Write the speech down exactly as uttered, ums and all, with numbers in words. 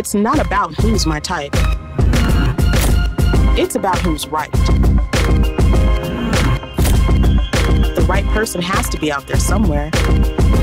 It's not about who's my type. It's about who's right. The right person has to be out there somewhere.